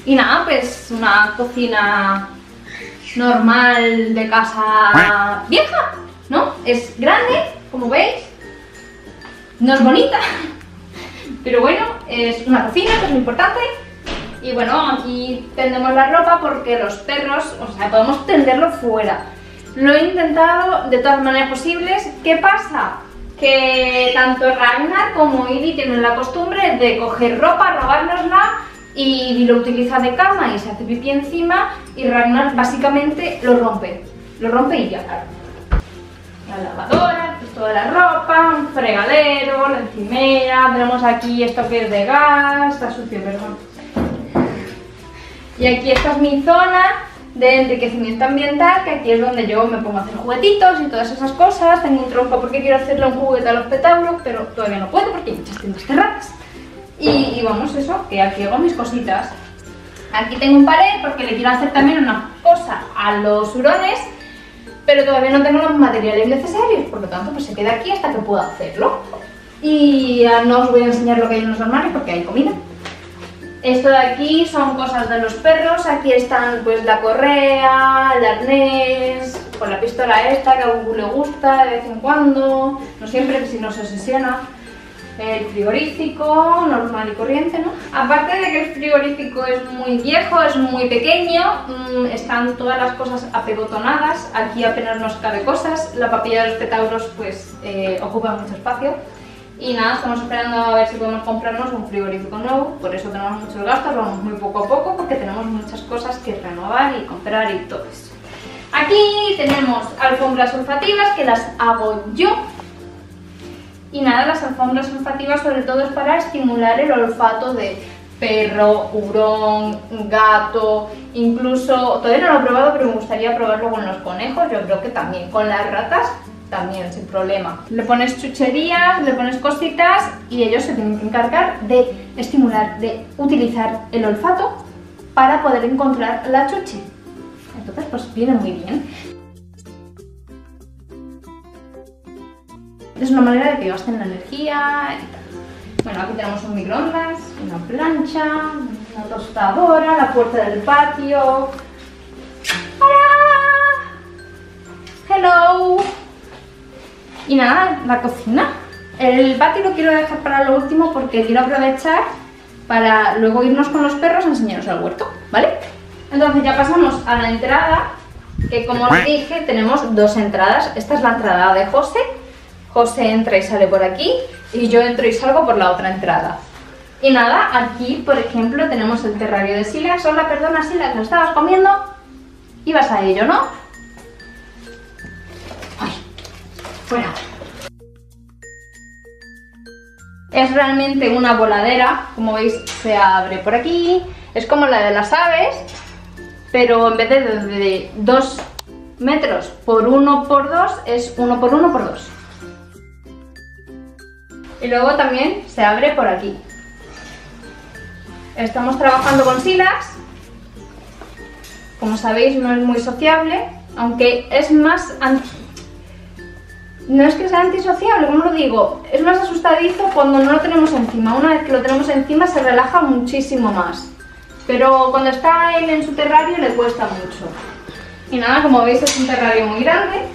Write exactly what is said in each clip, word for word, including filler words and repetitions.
Y nada, pues una cocina normal de casa vieja, ¿no? Es grande, como veis, no es bonita, pero bueno, es una cocina, que es muy importante. Y bueno, aquí tendemos la ropa porque los perros, o sea, podemos tenderlo fuera. Lo he intentado de todas maneras posibles. ¿Qué pasa? Que tanto Ragnar como Idi tienen la costumbre de coger ropa, robárnosla y lo utiliza de cama y se hace pipí encima, y Ragnar básicamente lo rompe, lo rompe y ya, claro. La lavadora, pues toda la ropa, un fregadero, la encimera, tenemos aquí esto que es de gas, está sucio, perdón. Y aquí esta es mi zona de enriquecimiento ambiental, que aquí es donde yo me pongo a hacer juguetitos y todas esas cosas. Tengo un tronco porque quiero hacerle un juguete a los petauros, pero todavía no puedo porque hay muchas tiendas cerradas. Y, y vamos, eso, que aquí hago mis cositas. Aquí tengo un pared porque le quiero hacer también una cosa a los hurones, pero todavía no tengo los materiales necesarios, por lo tanto pues se queda aquí hasta que pueda hacerlo. Y no os voy a enseñar lo que hay en los armarios porque hay comida. Esto de aquí son cosas de los perros. Aquí están pues la correa, el arnés, con la pistola esta que a Gugu le gusta de vez en cuando, no siempre, que si no se obsesiona. El frigorífico, normal y corriente, ¿no? Aparte de que el frigorífico es muy viejo, es muy pequeño, mmm, están todas las cosas apegotonadas, aquí apenas nos cabe cosas, la papilla de los petauros pues eh, ocupa mucho espacio. Y nada, estamos esperando a ver si podemos comprarnos un frigorífico nuevo, por eso tenemos muchos gastos, vamos muy poco a poco porque tenemos muchas cosas que renovar y comprar y todo eso. Aquí tenemos alfombras olfativas que las hago yo. Y nada, las alfombras olfativas sobre todo es para estimular el olfato de perro, hurón, gato, incluso, todavía no lo he probado pero me gustaría probarlo con los conejos, yo creo que también, con las ratas también, sin problema. Le pones chucherías, le pones cositas y ellos se tienen que encargar de estimular, de utilizar el olfato para poder encontrar la chuche. Entonces pues viene muy bien. Es una manera de que gasten la energía y tal. Bueno, aquí tenemos un microondas, una plancha, una tostadora, la puerta del patio. ¡Hola! ¡Hello! Y nada, la cocina. El patio lo quiero dejar para lo último porque quiero aprovechar para luego irnos con los perros a enseñaros el huerto, ¿vale? Entonces ya pasamos a la entrada, que como os dije tenemos dos entradas. Esta es la entrada de José. José entra y sale por aquí y yo entro y salgo por la otra entrada. Y nada, aquí por ejemplo tenemos el terrario de Silas. Hola, perdona Silas, ¿lo estabas comiendo? Ibas a ello, ¿no? Ay, fuera. Es realmente una voladera, como veis se abre por aquí. Es como la de las aves, pero en vez de, de, de dos metros por uno por dos es uno por uno por dos. Y luego también se abre por aquí. Estamos trabajando con Silas. Como sabéis no es muy sociable, aunque es más... No es que sea antisociable, ¿cómo lo digo? Es más asustadizo cuando no lo tenemos encima. Una vez que lo tenemos encima se relaja muchísimo más. Pero cuando está él en su terrario le cuesta mucho. Y nada, como veis es un terrario muy grande.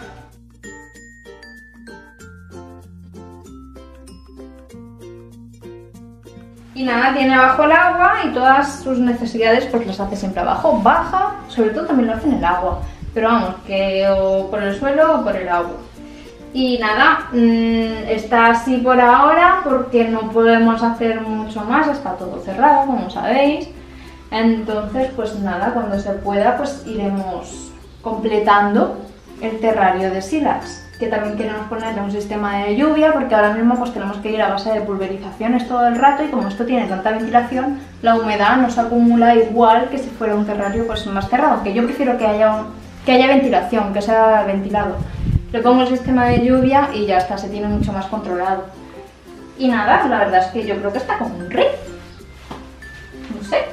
Y nada, tiene abajo el agua y todas sus necesidades pues las hace siempre abajo. Baja, sobre todo también lo hace en el agua. Pero vamos, que o por el suelo o por el agua. Y nada, mmm, está así por ahora porque no podemos hacer mucho más, está todo cerrado, como sabéis. Entonces, pues nada, cuando se pueda, pues iremos completando el terrario de Silas. Que también queremos ponerle un sistema de lluvia porque ahora mismo pues tenemos que ir a base de pulverizaciones todo el rato y como esto tiene tanta ventilación, la humedad no se acumula igual que si fuera un terrario pues más cerrado, que yo prefiero que haya, un, que haya ventilación, que sea ventilado. Le pongo el sistema de lluvia y ya está, se tiene mucho más controlado. Y nada, la verdad es que yo creo que está como un rey. No sé.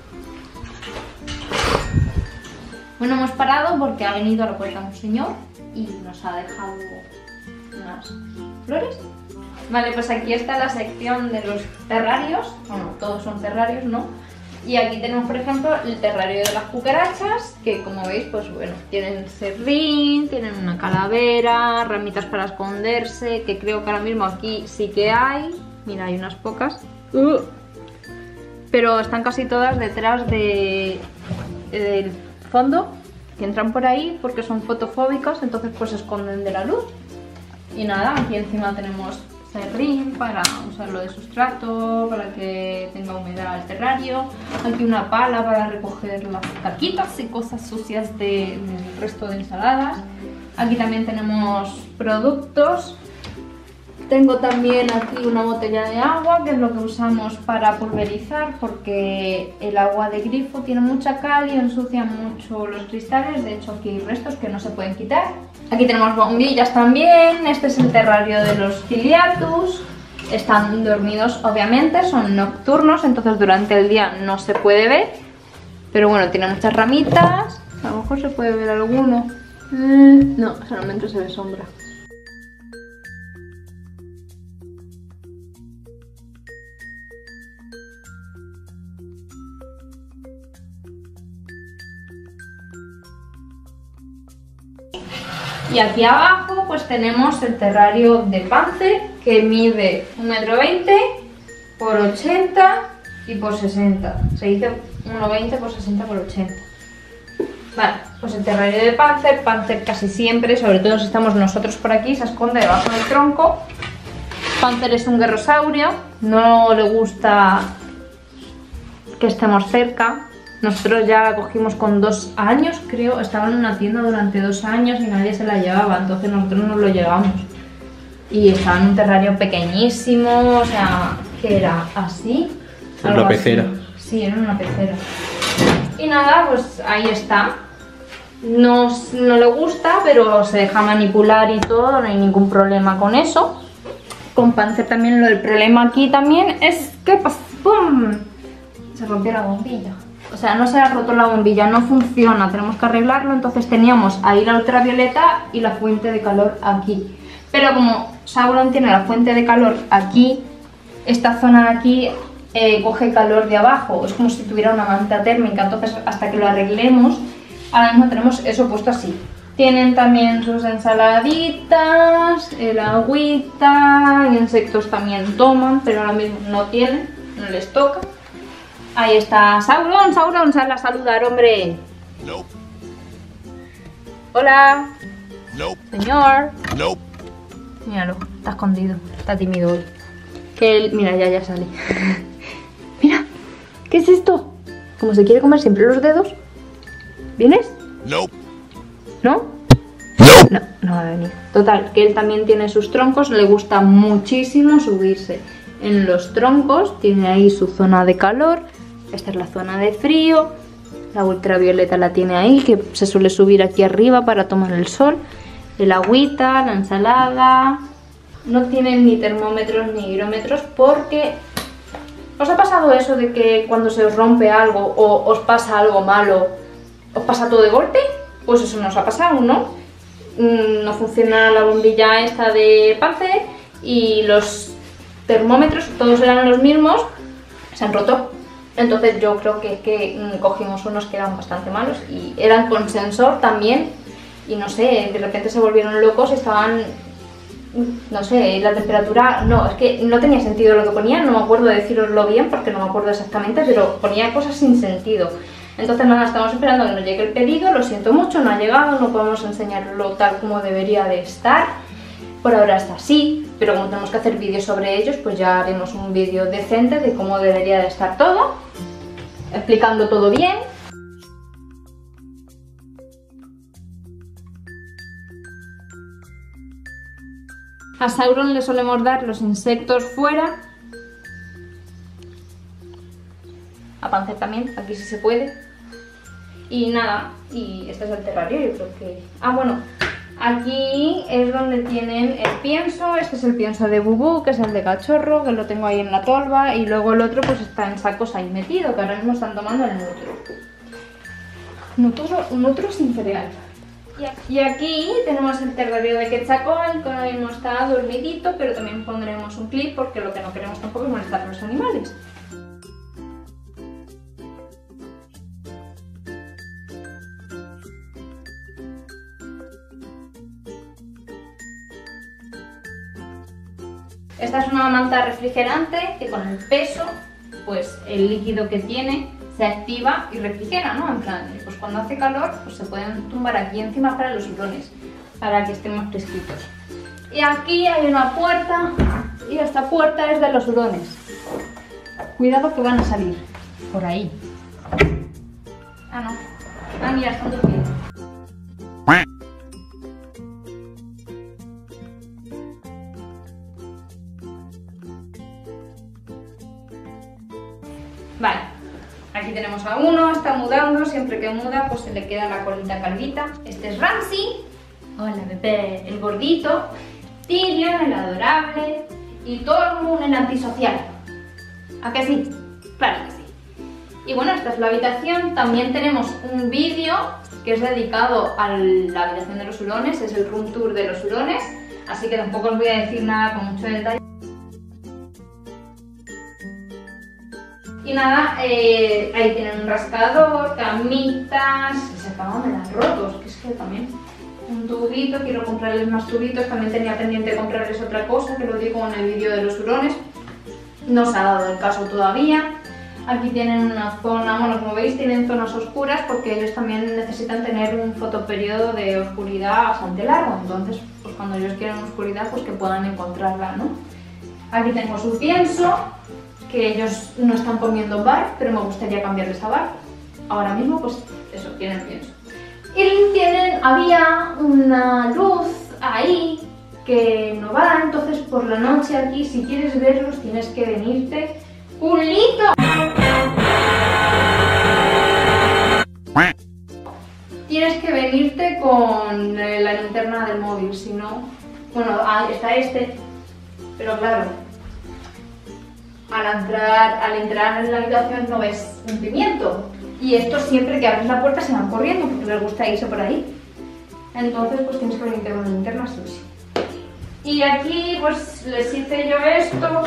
Bueno, hemos parado porque ha venido a la puerta un señor y nos ha dejado unas flores. Vale, pues aquí está la sección de los terrarios. Bueno, todos son terrarios, ¿no? Y aquí tenemos, por ejemplo, el terrario de las cucarachas, que como veis, pues bueno, tienen serrín, tienen una calavera, ramitas para esconderse, que creo que ahora mismo aquí sí que hay. Mira, hay unas pocas. Uh. Pero están casi todas detrás de, del fondo, que entran por ahí porque son fotofóbicas, entonces pues se esconden de la luz. Y nada, aquí encima tenemos serrín para usarlo de sustrato, para que tenga humedad el terrario. Aquí una pala para recoger las caquitas y cosas sucias de, del resto de ensaladas. Aquí también tenemos productos. Tengo también aquí una botella de agua, que es lo que usamos para pulverizar, porque el agua de grifo tiene mucha cal y ensucia mucho los cristales. De hecho, aquí hay restos que no se pueden quitar. Aquí tenemos bombillas también. Este es el terrario de los Ciliatus. Están dormidos, obviamente, son nocturnos, entonces durante el día no se puede ver. Pero bueno, tiene muchas ramitas. A lo mejor se puede ver alguno. Mm, no, solamente se ve sombra. Y aquí abajo pues tenemos el terrario de Panther, que mide un metro veinte por ochenta y por sesenta. Se dice uno veinte por sesenta por ochenta. Vale, pues el terrario de Panther, Panther casi siempre, sobre todo si estamos nosotros por aquí, se esconde debajo del tronco. Panther es un guerrosaurio, no le gusta que estemos cerca. Nosotros ya la cogimos con dos años, creo, estaba en una tienda durante dos años y nadie se la llevaba, entonces nosotros nos lo llevamos. Y estaba en un terrario pequeñísimo, o sea, que era así. En una pecera. Así. Sí, era una pecera. Y nada, pues ahí está. No, no le gusta, pero se deja manipular y todo, no hay ningún problema con eso. Con Panther también lo del problema aquí también es que ¡pum! Se rompió la bombilla. O sea, no se ha roto la bombilla, no funciona, tenemos que arreglarlo. Entonces teníamos ahí la ultravioleta y la fuente de calor aquí. Pero como Sauron tiene la fuente de calor aquí, esta zona de aquí eh, coge calor de abajo. Es como si tuviera una manta térmica. Entonces hasta que lo arreglemos, ahora mismo tenemos eso puesto así. Tienen también sus ensaladitas, el agüita, insectos también toman, pero ahora mismo no tienen, no les toca. Ahí está Sauron, Sauron, sal a saludar, hombre. Nope. Hola. Nope. Señor. Nope. Míralo, está escondido, está tímido hoy. Que él, mira, ya, ya sale. Mira, ¿qué es esto? Como se quiere comer siempre los dedos. ¿Vienes? Nope. ¿No? Nope. No, no va a venir. Total, que él también tiene sus troncos, le gusta muchísimo subirse en los troncos, tiene ahí su zona de calor. Esta es la zona de frío, la ultravioleta la tiene ahí, que se suele subir aquí arriba para tomar el sol. El agüita, la ensalada. No tienen ni termómetros ni higrómetros porque... ¿Os ha pasado eso de que cuando se os rompe algo o os pasa algo malo, os pasa todo de golpe? Pues eso nos ha pasado, ¿no? No funciona la bombilla esta de Panther y los termómetros, todos eran los mismos, se han roto. Entonces yo creo que, que cogimos unos que eran bastante malos y eran con sensor también y no sé, de repente se volvieron locos y estaban, no sé, la temperatura, no, es que no tenía sentido lo que ponía, no me acuerdo de deciroslo bien porque no me acuerdo exactamente, pero ponía cosas sin sentido. Entonces nada, estamos esperando a que nos llegue el pedido, lo siento mucho, no ha llegado, no podemos enseñarlo tal como debería de estar. Por ahora está así, pero como tenemos que hacer vídeos sobre ellos, pues ya haremos un vídeo decente de cómo debería de estar todo, explicando todo bien. A Sauron le solemos dar los insectos fuera. A Panther también, aquí sí se puede. Y nada, y este es el terrario, yo creo que... Ah, bueno, aquí es donde tienen el pienso. Este es el pienso de Bubú, que es el de cachorro, que lo tengo ahí en la tolva. Y luego el otro pues está en sacos ahí metido, que ahora mismo están tomando el nutro. Nutro, nutro sin cereal. Y aquí tenemos el terrario de Quetzalcóatl, que ahora mismo está dormidito, pero también pondremos un clip porque lo que no queremos tampoco es molestar a los animales. Esta es una manta refrigerante que con el peso, pues el líquido que tiene se activa y refrigera, ¿no? En plan, pues cuando hace calor, pues se pueden tumbar aquí encima para los hurones, para que estén más fresquitos. Y aquí hay una puerta, y esta puerta es de los hurones. Cuidado que van a salir por ahí. Ah, no. Ah, mira, están durmiendo. Vale, aquí tenemos a uno, está mudando, siempre que muda pues se le queda la colita calvita. Este es Ramsey, hola bebé, el gordito, Tyrion, el adorable, y Tormund, el antisocial. ¿A que sí? Claro que sí. Y bueno, esta es la habitación, también tenemos un vídeo que es dedicado a la habitación de los hurones, es el room tour de los hurones, así que tampoco os voy a decir nada con mucho detalle. Y nada, eh, ahí tienen un rascador, camitas, se acaban de dar rotos, que es que también un tubito, quiero comprarles más tubitos, también tenía pendiente comprarles otra cosa, que lo digo en el vídeo de los hurones, no se ha dado el caso todavía. Aquí tienen una zona, bueno, como veis tienen zonas oscuras porque ellos también necesitan tener un fotoperiodo de oscuridad bastante largo, entonces pues cuando ellos quieren oscuridad pues que puedan encontrarla, ¿no? Aquí tengo su pienso, que ellos no están comiendo barf, pero me gustaría cambiarles a barf. Ahora mismo, pues eso, tienen pienso. Y tienen, había una luz ahí que no va, entonces por la noche aquí, si quieres verlos, tienes que venirte. ¡Culito! Tienes que venirte con la linterna del móvil, si no... Bueno, está este, pero claro... Al entrar, al entrar en la habitación no ves un pimiento. Y estos siempre que abres la puerta se van corriendo porque les gusta irse por ahí. Entonces pues tienes que venirte con una linterna, sí o sí. Y aquí pues les hice yo esto,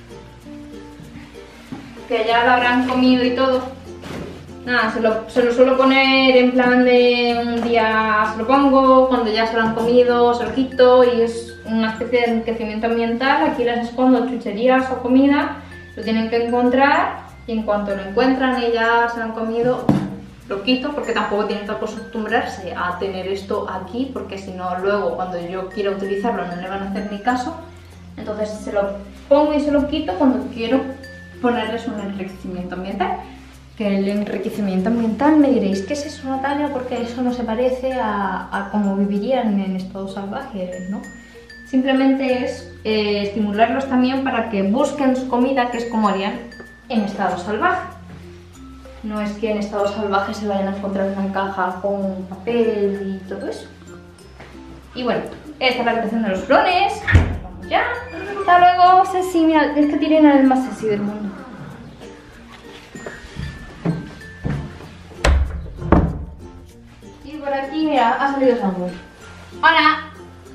que ya lo habrán comido y todo. Nada, se lo, se lo suelo poner en plan de un día se lo pongo, cuando ya se lo han comido se lo quito y es una especie de enriquecimiento ambiental. Aquí les escondo chucherías o comida, lo tienen que encontrar y en cuanto lo encuentran y ya se lo han comido, lo quito porque tampoco tienen que acostumbrarse a tener esto aquí porque si no luego cuando yo quiera utilizarlo no le van a hacer ni caso. Entonces se lo pongo y se lo quito cuando quiero ponerles un enriquecimiento ambiental. Que el enriquecimiento ambiental me diréis, ¿qué es eso, Natalia? Porque eso no se parece a, a cómo vivirían en estado salvaje, ¿no? Simplemente es eh, estimularlos también para que busquen su comida, que es como harían en estado salvaje. No es que en estado salvaje se vayan a encontrar una caja con papel y todo eso. Y bueno, esta es la habitación de los hurones. Vamos ya. Hasta luego, Ceci. Mira, es que Tyrion es el más sexy del mundo. Por aquí, mira, ha salido Samuel. ¡Hola!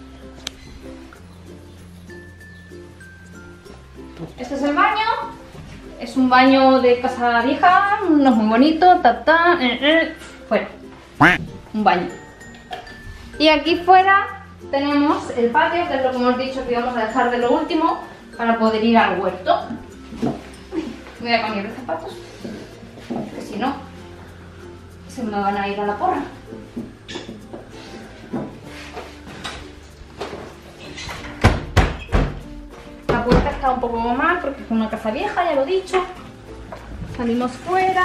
Este es el baño. Es un baño de casa vieja, no es muy bonito, ta, ta, eh, eh, fuera. Un baño. Y aquí fuera tenemos el patio, que es lo que hemos dicho que íbamos a dejar de lo último para poder ir al huerto. Voy a cambiar los zapatos, porque si no, se me van a ir a la porra. La puerta está un poco mal porque es una casa vieja, ya lo he dicho. Salimos fuera.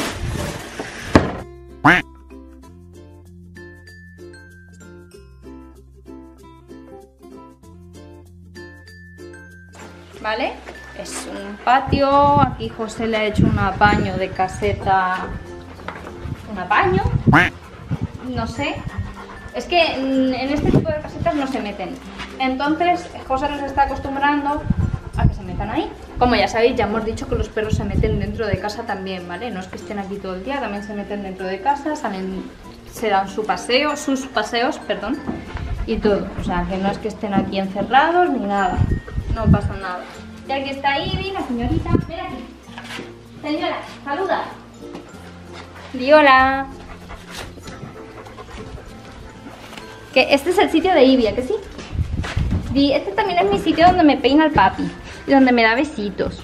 ¿Vale? Es un patio. Aquí José le ha hecho un apaño de caseta. Un apaño. No sé. Es que en este tipo de casetas no se meten. Entonces José nos está acostumbrando a que se metan ahí. Como ya sabéis, ya hemos dicho que los perros se meten dentro de casa también, ¿vale? No es que estén aquí todo el día, también se meten dentro de casa, salen, se dan su paseo, sus paseos, perdón, y todo. O sea, que no es que estén aquí encerrados ni nada. No pasa nada. Y aquí está Ivy, la señorita. Ven aquí. Señora, saluda. Di hola. Que este es el sitio de Ivy, ¿a que sí? Y este también es mi sitio donde me peina el papi y donde me da besitos.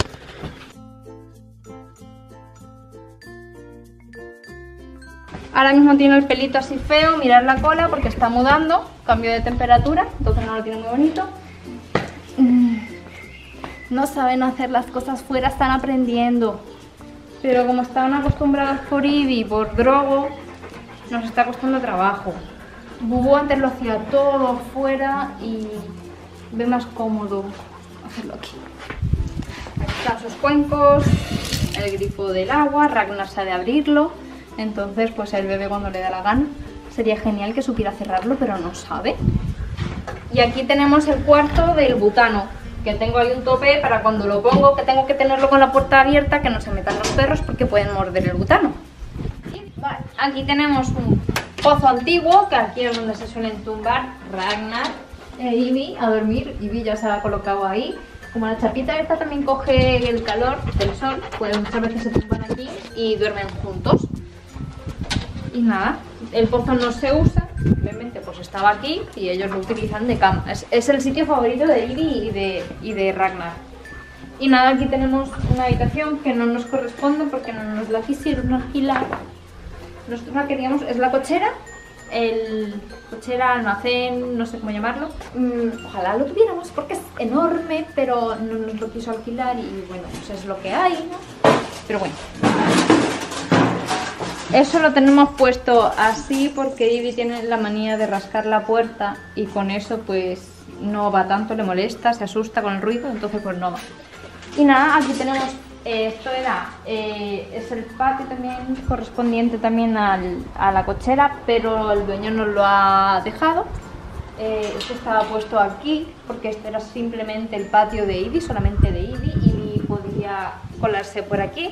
Ahora mismo tiene el pelito así feo, mirad la cola porque está mudando, cambio de temperatura, entonces no lo tiene muy bonito. No saben hacer las cosas fuera, están aprendiendo. Pero como estaban acostumbrados por Ivy y por Drogo, nos está costando trabajo. Bubu antes lo hacía todo fuera y ve más cómodo hacerlo aquí. Aquí están sus cuencos, el grifo del agua, Ragnar sabe abrirlo. Entonces pues el bebé cuando le da la gana sería genial que supiera cerrarlo, pero no sabe. Y aquí tenemos el cuarto del butano, que tengo ahí un tope para cuando lo pongo, que tengo que tenerlo con la puerta abierta, que no se metan los perros porque pueden morder el butano. Vale. Aquí tenemos un pozo antiguo, que aquí es donde se suelen tumbar Ragnar e Ivy a dormir. Ivy ya se la ha colocado ahí. Como la chapita esta también coge el calor del sol, pues muchas veces se tumban aquí y duermen juntos. Y nada, el pozo no se usa, simplemente pues estaba aquí y ellos lo utilizan de cama. Es, es el sitio favorito de Ivy y de, y de Ragnar. Y nada, aquí tenemos una habitación que no nos corresponde porque no nos la quisieron alquilar. Nosotros la queríamos, es la cochera, el cochera, almacén, no sé cómo llamarlo. Mm, ojalá lo tuviéramos porque es enorme, pero no nos lo quiso alquilar y bueno, pues es lo que hay, ¿no? Pero bueno. Eso lo tenemos puesto así porque Ivy tiene la manía de rascar la puerta y con eso pues no va tanto, le molesta, se asusta con el ruido, entonces pues no va. Y nada, aquí tenemos, eh, esto era, eh, es el patio también correspondiente también al, a la cochera, pero el dueño nos lo ha dejado. Eh, esto estaba puesto aquí porque este era simplemente el patio de Ivy, solamente de Ivy, y podía colarse por aquí.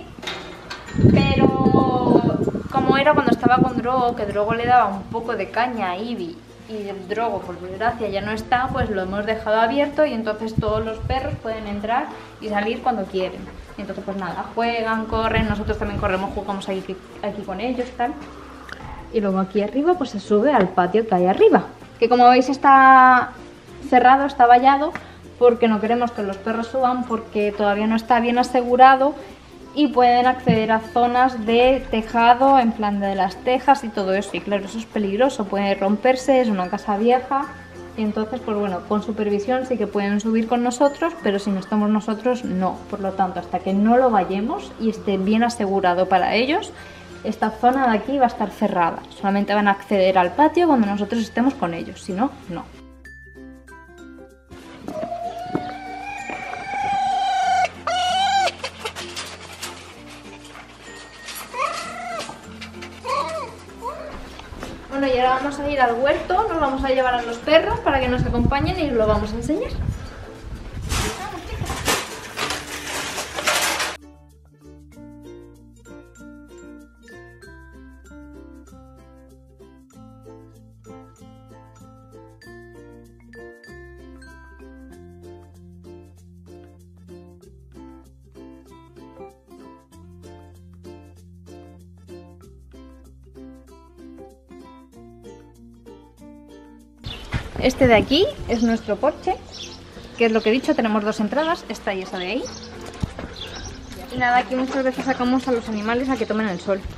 Pero como era cuando estaba con Drogo, que Drogo le daba un poco de caña a Ivy y el Drogo por desgracia ya no está, pues lo hemos dejado abierto y entonces todos los perros pueden entrar y salir cuando quieren. Y entonces pues nada, juegan, corren, nosotros también corremos, jugamos aquí, aquí con ellos, tal. Y luego aquí arriba pues se sube al patio que hay arriba, que como veis está cerrado, está vallado, porque no queremos que los perros suban porque todavía no está bien asegurado. Y pueden acceder a zonas de tejado, en plan de las tejas y todo eso. Y claro, eso es peligroso, puede romperse, es una casa vieja. Y entonces, pues bueno, con supervisión sí que pueden subir con nosotros, pero si no estamos nosotros, no. Por lo tanto, hasta que no lo vayamos y esté bien asegurado para ellos, esta zona de aquí va a estar cerrada. Solamente van a acceder al patio cuando nosotros estemos con ellos, si no, no. Bueno, y ahora vamos a ir al huerto, nos vamos a llevar a los perros para que nos acompañen y os lo vamos a enseñar. Vamos, chicas. Este de aquí es nuestro porche, que es lo que he dicho, tenemos dos entradas, esta y esa de ahí. Y nada, aquí muchas veces sacamos a los animales a que tomen el sol.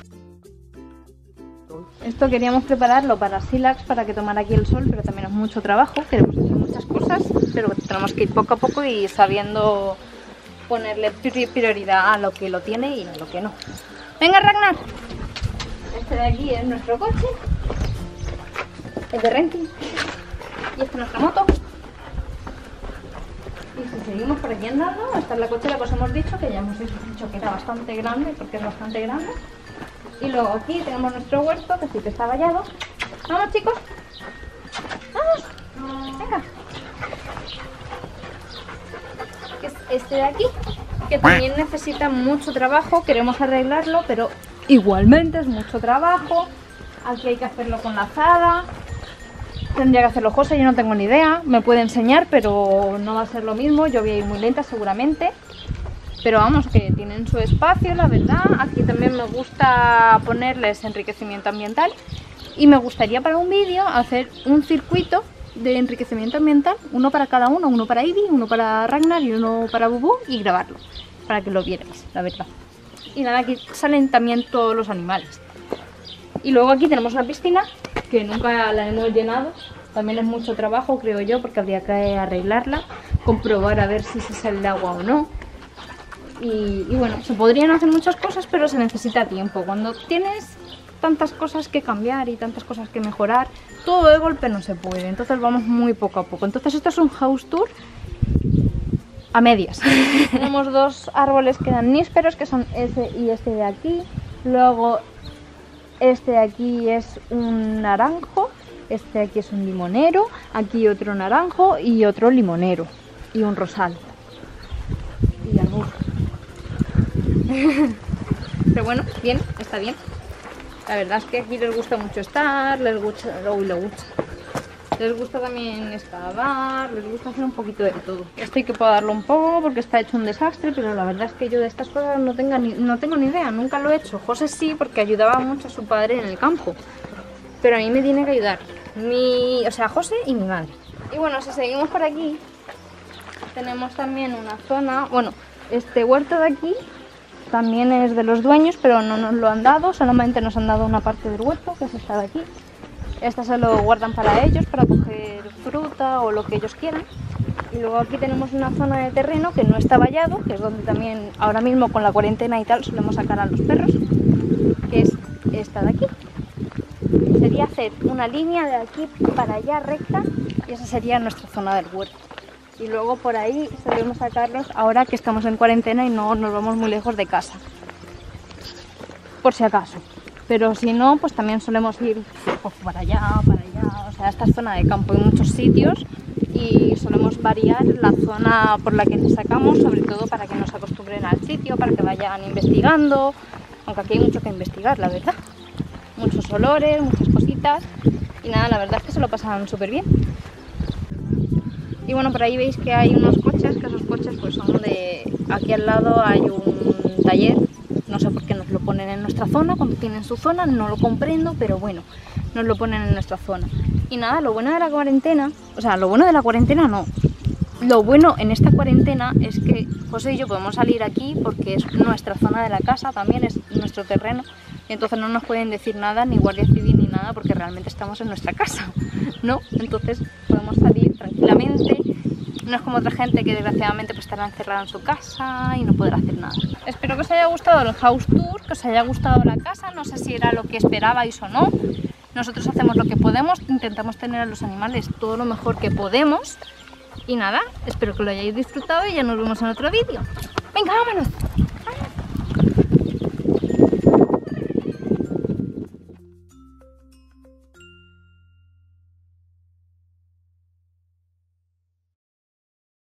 Esto queríamos prepararlo para Silax, para que tomara aquí el sol, pero también es mucho trabajo, queremos hacer muchas cosas, pero tenemos que ir poco a poco y sabiendo ponerle prioridad a lo que lo tiene y a lo que no. ¡Venga, Ragnar! Este de aquí es nuestro coche, el de renting. Y esta es nuestra moto. Y si seguimos por aquí andando, esta es la cochera que os hemos dicho, que ya hemos dicho que era bastante grande, porque es bastante grande. Y luego aquí tenemos nuestro huerto, que sí que está vallado. ¡Vamos, chicos! ¡Vamos! ¡Venga! Que es este de aquí, que también necesita mucho trabajo, queremos arreglarlo, pero igualmente es mucho trabajo. Aquí hay que hacerlo con la azada. Tendría que hacerlo José, yo no tengo ni idea, me puede enseñar, pero no va a ser lo mismo, yo voy a ir muy lenta seguramente. Pero vamos, que tienen su espacio, la verdad. Aquí también me gusta ponerles enriquecimiento ambiental. Y me gustaría para un vídeo hacer un circuito de enriquecimiento ambiental, uno para cada uno, uno para Ivy, uno para Ragnar y uno para Bubu, y grabarlo, para que lo vierais, la verdad. Y nada, aquí salen también todos los animales. Y luego aquí tenemos una piscina, que nunca la hemos llenado. También es mucho trabajo, creo yo, porque habría que arreglarla, comprobar a ver si se sale el agua o no. Y, y bueno, se podrían hacer muchas cosas, pero se necesita tiempo. Cuando tienes tantas cosas que cambiar y tantas cosas que mejorar, todo de golpe no se puede. Entonces vamos muy poco a poco. Entonces esto es un house tour a medias. Tenemos dos árboles que dan nísperos, que son ese y este de aquí. Luego este de aquí es un naranjo. Este de aquí es un limonero, aquí otro naranjo y otro limonero. Y un rosal. Y algo. Pero bueno, bien, está bien. La verdad es que aquí les gusta mucho estar, les gusta, uy, les gusta. Les gusta también excavar, les gusta hacer un poquito de todo. Esto hay que podarlo un poco porque está hecho un desastre, pero la verdad es que yo de estas cosas no, tenga ni, no tengo ni idea, nunca lo he hecho. José sí, porque ayudaba mucho a su padre en el campo. Pero a mí me tiene que ayudar. Mi, o sea, José y mi madre. Y bueno, si seguimos por aquí, tenemos también una zona, bueno, este huerto de aquí también es de los dueños, pero no nos lo han dado, solamente nos han dado una parte del huerto, que es esta de aquí. Esta se lo guardan para ellos, para coger fruta o lo que ellos quieran. Y luego aquí tenemos una zona de terreno que no está vallado, que es donde también ahora mismo con la cuarentena y tal solemos sacar a los perros, que es esta de aquí. Sería hacer una línea de aquí para allá recta y esa sería nuestra zona del huerto. Y luego por ahí solemos sacarlos ahora que estamos en cuarentena y no nos vamos muy lejos de casa. Por si acaso. Pero si no, pues también solemos ir pues, para allá, para allá. O sea, esta es zona de campo, hay muchos sitios y solemos variar la zona por la que les sacamos, sobre todo para que nos acostumbren al sitio, para que vayan investigando. Aunque aquí hay mucho que investigar, la verdad. Muchos olores, muchas cositas y nada, la verdad es que se lo pasan súper bien. Y bueno, por ahí veis que hay unos coches, que esos coches pues son de... Aquí al lado hay un taller, no sé por qué nos lo ponen en nuestra zona, cuando tienen su zona, no lo comprendo, pero bueno, nos lo ponen en nuestra zona. Y nada, lo bueno de la cuarentena, o sea, lo bueno de la cuarentena no, lo bueno en esta cuarentena es que José y yo podemos salir aquí porque es nuestra zona de la casa, también es nuestro terreno. Y entonces no nos pueden decir nada, ni guardia civil ni nada, porque realmente estamos en nuestra casa, ¿no? Entonces podemos salir tranquilamente, no es como otra gente que desgraciadamente pues estará encerrada en su casa y no podrá hacer nada. Espero que os haya gustado el house tour, que os haya gustado la casa, no sé si era lo que esperabais o no. Nosotros hacemos lo que podemos, intentamos tener a los animales todo lo mejor que podemos. Y nada, espero que lo hayáis disfrutado y ya nos vemos en otro vídeo. ¡Venga, vámonos!